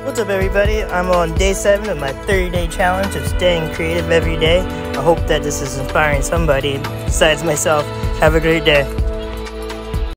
What's up everybody? I'm on day 7 of my 30-day challenge of staying creative every day. I hope that this is inspiring somebody besides myself. Have a great day.